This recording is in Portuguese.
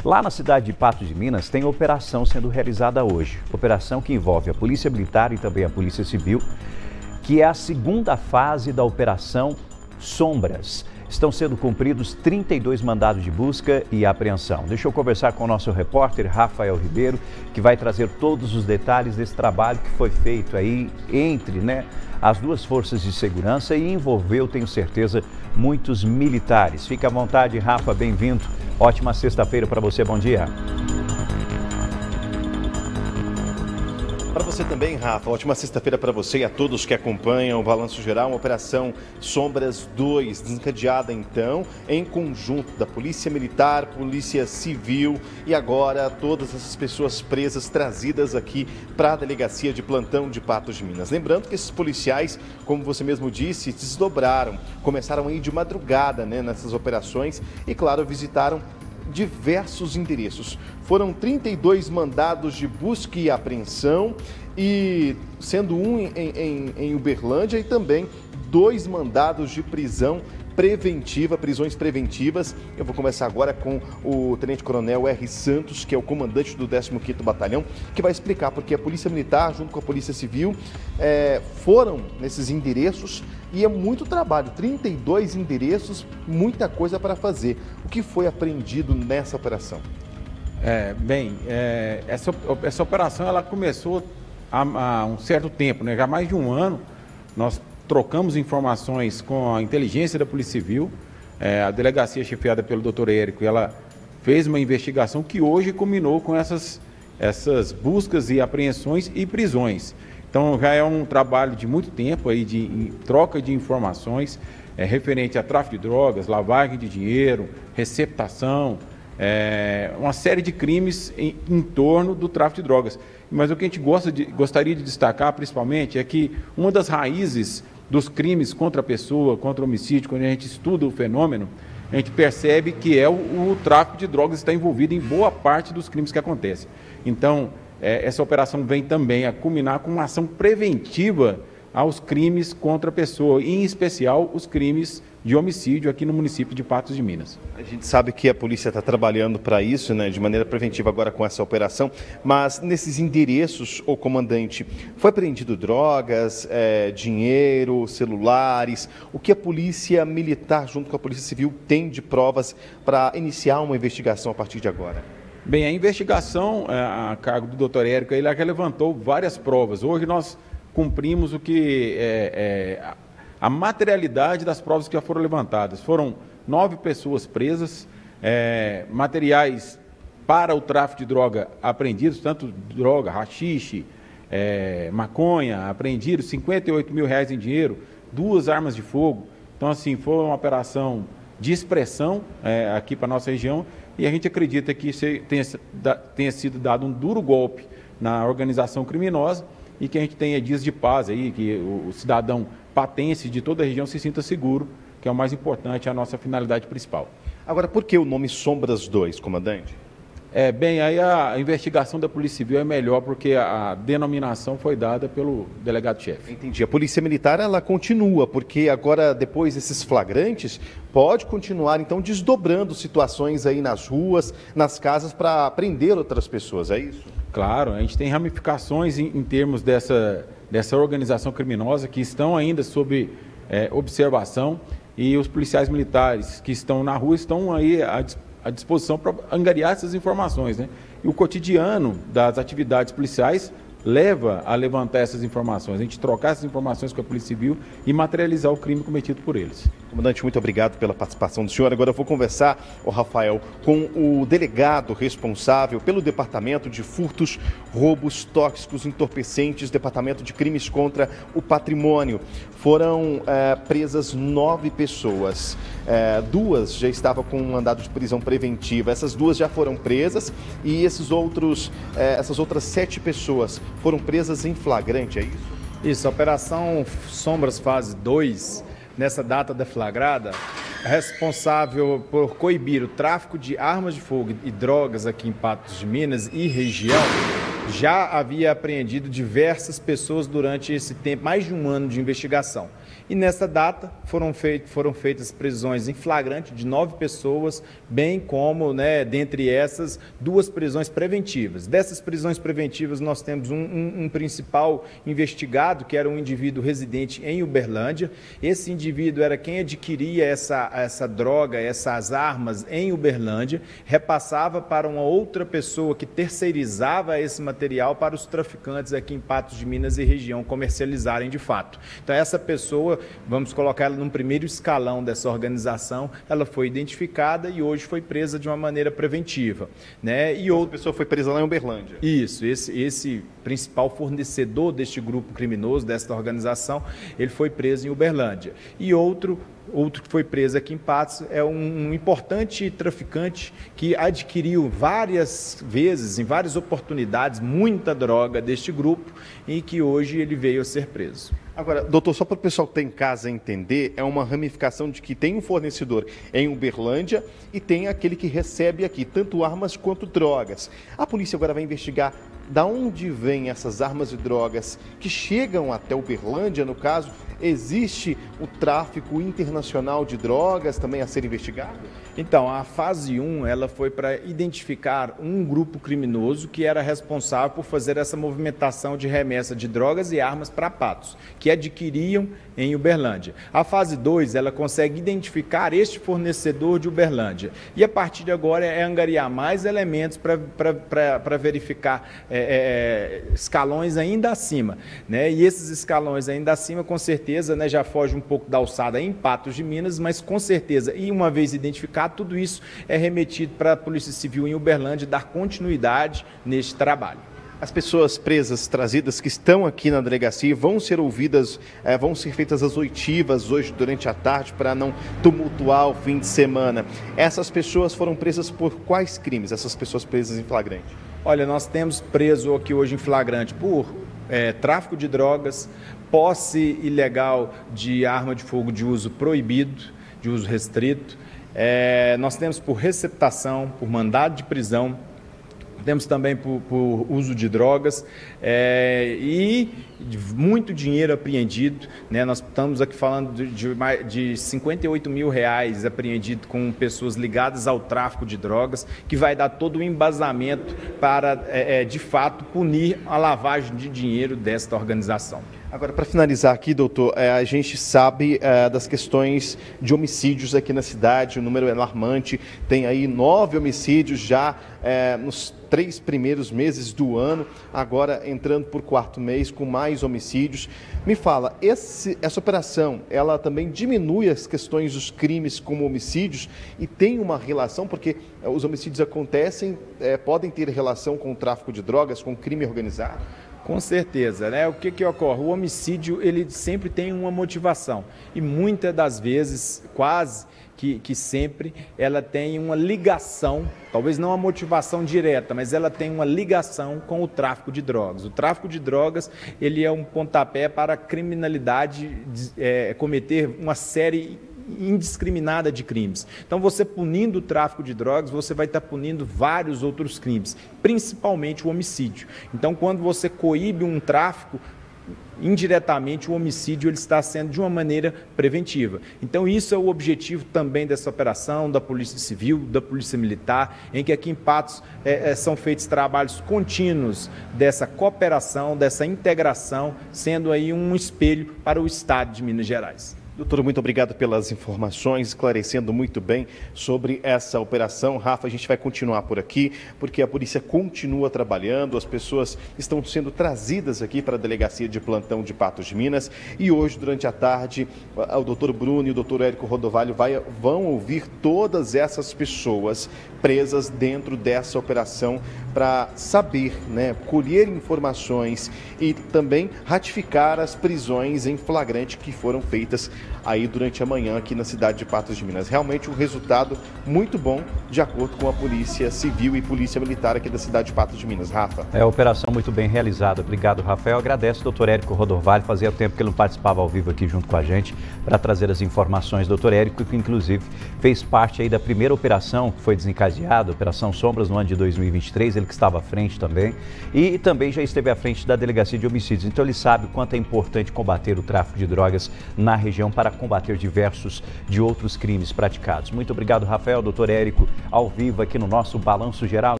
Lá na cidade de Patos de Minas tem operação sendo realizada hoje. Operação que envolve a Polícia Militar e também a Polícia Civil, que é a segunda fase da Operação Sombras. Estão sendo cumpridos 32 mandados de busca e apreensão. Deixa eu conversar com o nosso repórter Rafael Ribeiro, que vai trazer todos os detalhes desse trabalho que foi feito aí entre as duas forças de segurança e envolveu, tenho certeza, muitos militares. Fique à vontade, Rafa, bem-vindo. Ótima sexta-feira para você, bom dia. Para você também, Rafa, ótima sexta-feira para você e a todos que acompanham o Balanço Geral, uma Operação Sombras 2, desencadeada então em conjunto da Polícia Militar, Polícia Civil e agora todas essas pessoas presas trazidas aqui para a Delegacia de Plantão de Patos de Minas. Lembrando que esses policiais, como você mesmo disse, desdobraram, começaram a ir de madrugada nessas operações e, claro, visitaram diversos endereços. Foram 32 mandados de busca e apreensão, e sendo um em Uberlândia e também 2 mandados de prisão preventiva, prisões preventivas. Eu vou começar agora com o Tenente Coronel R. Santos, que é o comandante do 15º Batalhão, que vai explicar porque a Polícia Militar, junto com a Polícia Civil, foram nesses endereços e é muito trabalho, 32 endereços, muita coisa para fazer. O que foi apreendido nessa operação? Essa operação ela começou há um certo tempo, já há mais de um ano. Nós trocamos informações com a inteligência da Polícia Civil, a delegacia chefiada pelo Dr. Érico, ela fez uma investigação que hoje culminou com essas buscas e apreensões e prisões. Então já é um trabalho de muito tempo aí de troca de informações referente a tráfico de drogas, lavagem de dinheiro, receptação, uma série de crimes em torno do tráfico de drogas. Mas o que a gente gostaria de destacar principalmente é que uma das raízes dos crimes contra a pessoa, contra o homicídio, quando a gente estuda o fenômeno, a gente percebe que o tráfico de drogas está envolvido em boa parte dos crimes que acontecem. Então, essa operação vem também a culminar com uma ação preventiva aos crimes contra a pessoa, e em especial os crimes de homicídio aqui no município de Patos de Minas. A gente sabe que a polícia está trabalhando para isso, de maneira preventiva agora com essa operação, mas nesses endereços, ô comandante, foi apreendido drogas, dinheiro, celulares, o que a Polícia Militar junto com a Polícia Civil tem de provas para iniciar uma investigação a partir de agora? Bem, a investigação a cargo do Dr. Érico, ele levantou várias provas. Hoje nós cumprimos o que a materialidade das provas que já foram levantadas. Foram 9 pessoas presas, materiais para o tráfico de droga apreendidos, tanto droga, haxixe, maconha, apreendidos, R$58 mil em dinheiro, 2 armas de fogo. Então, assim, foi uma operação de expressão aqui para a nossa região, e a gente acredita que tenha sido dado um duro golpe na organização criminosa e que a gente tenha dias de paz aí, que o cidadão patense de toda a região se sinta seguro, que é o mais importante, a nossa finalidade principal. Agora, por que o nome Sombras 2, comandante? Aí a investigação da Polícia Civil é melhor, porque a denominação foi dada pelo delegado-chefe. Entendi. A Polícia Militar, ela continua, porque agora, depois desses flagrantes, pode continuar, então, desdobrando situações aí nas ruas, nas casas, para prender outras pessoas, é isso? Claro, a gente tem ramificações em termos dessa organização criminosa que estão ainda sob observação, e os policiais militares que estão na rua estão aí à disposição para angariar essas informações, E o cotidiano das atividades policiais leva a levantar essas informações, a gente trocar essas informações com a Polícia Civil e materializar o crime cometido por eles. Comandante, muito obrigado pela participação do senhor. Agora eu vou conversar, Rafael, com o delegado responsável pelo Departamento de Furtos, Roubos, Tóxicos, Entorpecentes, Departamento de Crimes contra o Patrimônio. Foram presas 9 pessoas. 2 já estavam com um mandado de prisão preventiva. Essas 2 já foram presas e essas outras 7 pessoas foram presas em flagrante, é isso? Isso, a Operação Sombras Fase 2, nessa data deflagrada, é responsável por coibir o tráfico de armas de fogo e drogas aqui em Patos de Minas e região. Já havia apreendido diversas pessoas durante esse tempo, mais de um ano de investigação. E nessa data foram feitas prisões em flagrante de 9 pessoas, bem como, dentre essas, 2 prisões preventivas. Dessas prisões preventivas, nós temos um principal investigado, que era um indivíduo residente em Uberlândia. Esse indivíduo era quem adquiria essa droga, essas armas em Uberlândia, repassava para uma outra pessoa que terceirizava esse material para os traficantes aqui em Patos de Minas e região comercializarem de fato. Então, essa pessoa, vamos colocar ela num primeiro escalão dessa organização, ela foi identificada e hoje foi presa de uma maneira preventiva. E outra pessoa foi presa lá em Uberlândia. Isso, esse principal fornecedor deste grupo criminoso, desta organização, ele foi preso em Uberlândia. E outro que foi preso aqui em Patos é um importante traficante que adquiriu várias vezes, em várias oportunidades, muita droga deste grupo e que hoje ele veio a ser preso. Agora, doutor, só para o pessoal que está em casa entender, é uma ramificação de que tem um fornecedor em Uberlândia e tem aquele que recebe aqui, tanto armas quanto drogas. A polícia agora vai investigar da onde vêm essas armas e drogas que chegam até Uberlândia, no caso. Existe o tráfico internacional de drogas também a ser investigado? Então, a fase 1, ela foi para identificar um grupo criminoso que era responsável por fazer essa movimentação de remessa de drogas e armas para Patos, que adquiriam em Uberlândia. A fase 2, ela consegue identificar este fornecedor de Uberlândia. E a partir de agora é angariar mais elementos para verificar escalões ainda acima. E esses escalões ainda acima, com certeza, já foge um pouco da alçada em Patos de Minas, mas com certeza, e uma vez identificado, tudo isso é remetido para a Polícia Civil em Uberlândia dar continuidade neste trabalho. As pessoas presas, trazidas, que estão aqui na delegacia, vão ser ouvidas, vão ser feitas as oitivas hoje durante a tarde para não tumultuar o fim de semana. Essas pessoas foram presas por quais crimes, essas pessoas presas em flagrante? Olha, nós temos preso aqui hoje em flagrante por tráfico de drogas, posse ilegal de arma de fogo de uso proibido, de uso restrito. Nós temos por receptação, por mandado de prisão, temos também por uso de drogas e muito dinheiro apreendido. Nós estamos aqui falando de 58 mil reais apreendido com pessoas ligadas ao tráfico de drogas, que vai dar todo o embasamento para, de fato, punir a lavagem de dinheiro desta organização. Agora, para finalizar aqui, doutor, a gente sabe das questões de homicídios aqui na cidade, o número é alarmante, tem aí 9 homicídios já nos 3 primeiros meses do ano, agora entrando por 4º mês com mais homicídios. Me fala, essa operação, ela também diminui as questões dos crimes como homicídios e tem uma relação, porque os homicídios acontecem, podem ter relação com o tráfico de drogas, com o crime organizado? Com certeza, O que ocorre? O homicídio, ele sempre tem uma motivação e muitas das vezes, quase que sempre, ela tem uma ligação, talvez não uma motivação direta, mas ela tem uma ligação com o tráfico de drogas. O tráfico de drogas, ele é um pontapé para a criminalidade cometer uma série indiscriminada de crimes. Então, você punindo o tráfico de drogas, você vai estar punindo vários outros crimes, principalmente o homicídio. Então, quando você coíbe um tráfico, indiretamente o homicídio ele está sendo de uma maneira preventiva. Então, isso é o objetivo também dessa operação, da Polícia Civil, da Polícia Militar, em que aqui em Patos são feitos trabalhos contínuos dessa cooperação, dessa integração, sendo aí um espelho para o Estado de Minas Gerais. Doutor, muito obrigado pelas informações, esclarecendo muito bem sobre essa operação. Rafa, a gente vai continuar por aqui, porque a polícia continua trabalhando, as pessoas estão sendo trazidas aqui para a Delegacia de Plantão de Patos de Minas e hoje, durante a tarde, o doutor Bruno e o doutor Érico Rodovalho vão ouvir todas essas pessoas presas dentro dessa operação para saber, colher informações e também ratificar as prisões em flagrante que foram feitas aí durante a manhã aqui na cidade de Patos de Minas. Realmente um resultado muito bom, de acordo com a Polícia Civil e Polícia Militar aqui da cidade de Patos de Minas. Rafa. É a operação muito bem realizada. Obrigado, Rafael. Agradeço o doutor Érico Rodovalho. Fazia tempo que ele não participava ao vivo aqui junto com a gente para trazer as informações. Doutor Érico, que inclusive fez parte aí da primeira operação que foi desencadeada baseada, Operação Sombras, no ano de 2023, ele que estava à frente também, e também já esteve à frente da Delegacia de Homicídios. Então ele sabe o quanto é importante combater o tráfico de drogas na região para combater diversos de outros crimes praticados. Muito obrigado, Rafael, doutor Érico, ao vivo aqui no nosso Balanço Geral.